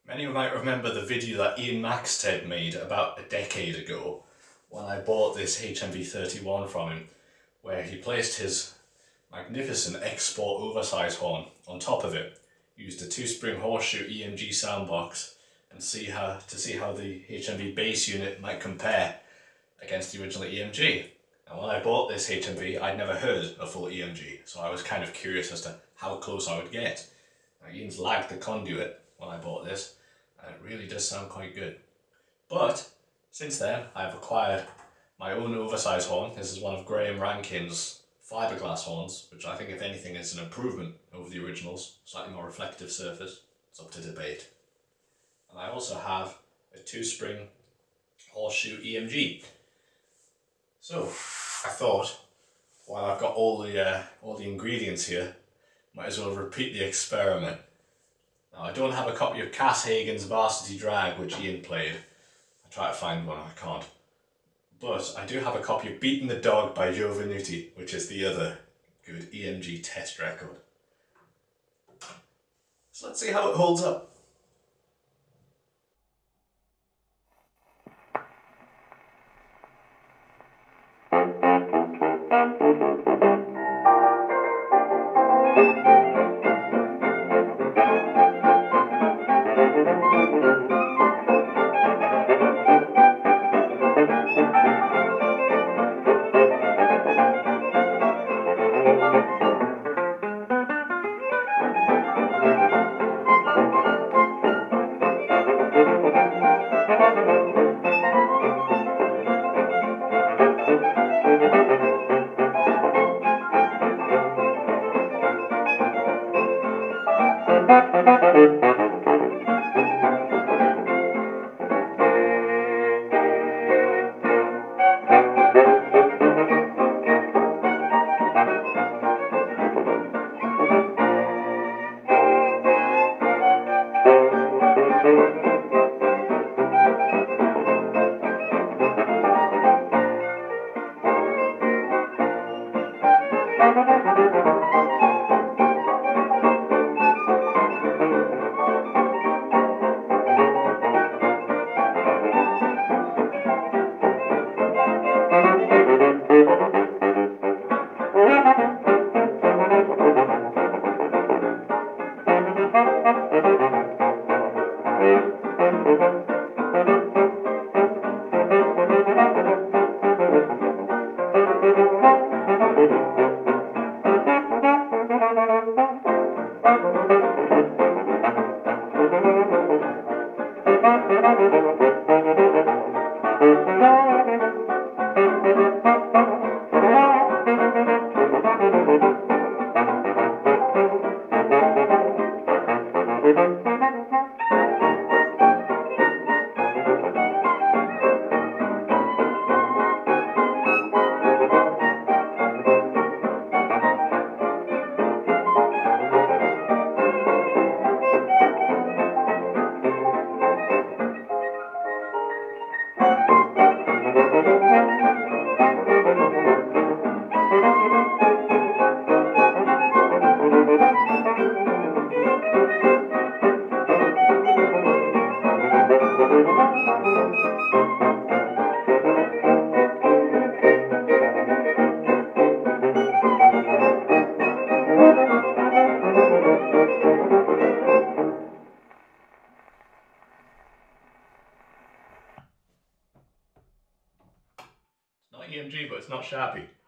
Many might remember the video that Ian Maxted made about a decade ago when I bought this HMV 31 from him, where he placed his magnificent Xb Oversize horn on top of it, used a 2-spring horseshoe EMG soundbox, and to see how the HMV bass unit might compare against the original EMG. And when I bought this HMV, I'd never heard a full EMG, so I was kind of curious as to how close I would get. Now, Ian's lagged the conduit when I bought this, and it really does sound quite good. But since then, I've acquired my own oversize horn. This is one of Graham Rankin's fiberglass horns, which I think, if anything, is an improvement over the originals. Slightly more reflective surface. It's up to debate. And I also have a 2-spring horseshoe EMG. So I thought, while I've got all the ingredients here, might as well repeat the experiment. Now, I don't have a copy of Cass Hagen's Varsity Drag, which Ian played. I try to find one, I can't. But I do have a copy of Beatin The Dog by Venuti, which is the other good EMG test record. So let's see how it holds up. Not EMG, but it's not shabby.